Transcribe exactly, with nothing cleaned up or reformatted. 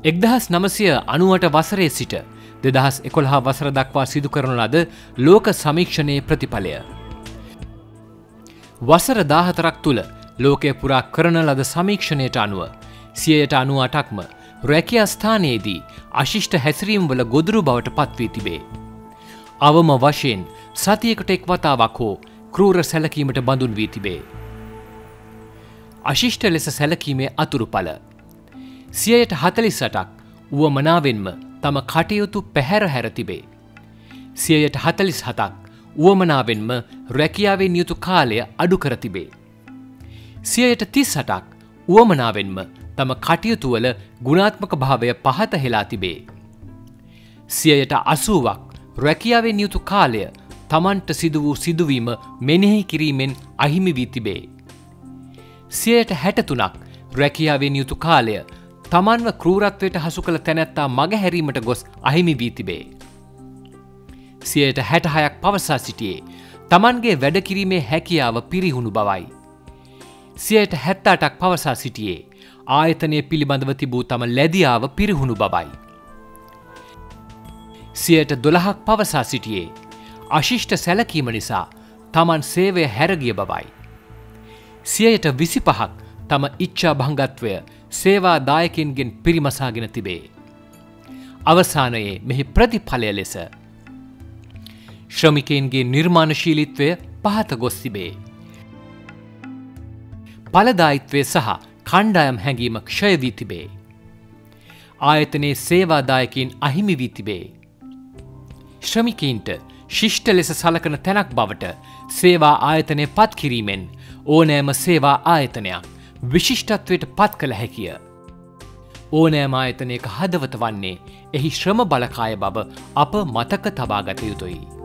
එක්දහස් නවසිය අනූඅට වසරේ සිට දෙදහස් එකොළහ වසර දක්වා සිදු කරන ලද ලෝක සමීක්ෂණයේ ප්‍රතිඵලය. වසර දාහතරක් තුළ ලෝකය පුරා කරන ලද සමීක්ෂණයට අනුව සියයට අනූ අටක්ම රැකියා ස්ථානයේදී අශිෂ්ට හැසිරීම් වල ගොදුරු බවට පත්වී තිබේ. අවම වශයෙන් සතියකට එක් වතාවක් හෝ ක්‍රූර සැලකීමට බඳුන් වී තිබේ. අශිෂ්ට ලෙස සැලකීමේ අතුරුඵල සියයට හතළිස් අටක් උවමනාවෙන්ම තම කටයුතු පැහැර හැර තිබේ. සියයට හතළිස් හතක් උවමනාවෙන්ම රැකියාවෙන් යුතු කාලය අඩු කර තිබේ. සියයට තිස් අටක් උවමනාවෙන්ම තම කටයුතුවල ගුණාත්මක භාවය පහත හෙලා තිබේ. සියයට අසූවක් රැකියාවෙන් යුතු කාලය තමන්ට සිදු වූ සිදුවීම මෙනෙහි කිරීමෙන් අහිමි වී තිබේ. සියයට හැටතුනක් රැකියාවෙන් යුතු කාලය තමන්ව ක්‍රූරත්වයට හසු කළ තැනැත්තා මගහැරීමට ගොස් අහිමි වී තිබේ. සියයට හැටහයක් පවසා සිටියේ තමන්ගේ වැඩ කිරීමේ හැකියාව පිරිහුණු බවයි. සියයට හැත්තඅටක් පවසා සිටියේ ආයතනය පිළිබඳව තිබූ තම ලැදියාව පිරිහුණු බවයි. සියයට දොළහක් පවසා සිටියේ අශිෂ්ට සැලකීම නිසා තමන් සේවය හැරගිය බවයි. සියයට විසිපහක් තම ඉච්ඡා භංගත්වය සේවා දායකින්ගෙන් පිරිමසාගෙන තිබේ. අවසානයේ මෙහි ප්‍රතිඵලය ලෙස ශ්‍රමිකයන්ගේ නිර්මාණශීලීත්වය පහත ගොස් තිබේ. ඵලදායීත්වය සහ කණ්ඩායම් හැඟීම ක්ෂය වී තිබේ. ආයතනයේ සේවාදායකින් අහිමි වී තිබේ. ශ්‍රමිකයින්ට ශිෂ්ට ලෙස සලකන තැනක් බවට සේවා ආයතනය පත් කිරීමෙන් ඕනෑම සේවා ආයතනයක් විශිෂ්ටත්වයට පත් කළ හැකිය. ඕනෑම ආයතනයක හදවත වන්නේ එහි ශ්‍රම බලකාය බව අප මතක තබාගත යුතුයි.